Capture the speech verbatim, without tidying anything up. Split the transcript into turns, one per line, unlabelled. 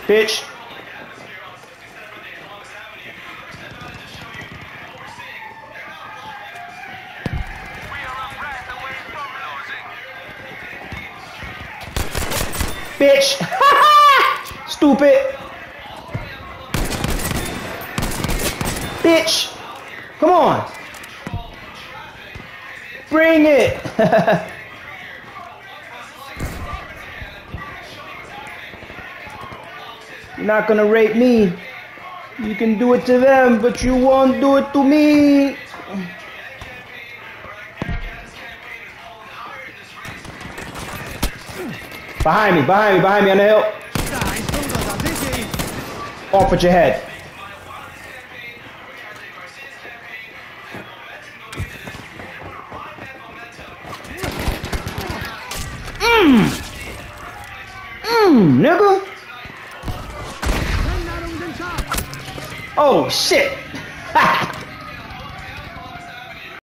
Bitch. Bitch. Stupid. Bitch. Come on. Bring it. You're not gonna rape me. You can do it to them, but you won't do it to me. Behind me, behind me, behind me on the hill. Off with your head. Mmm. Mmm, nigga. Oh shit.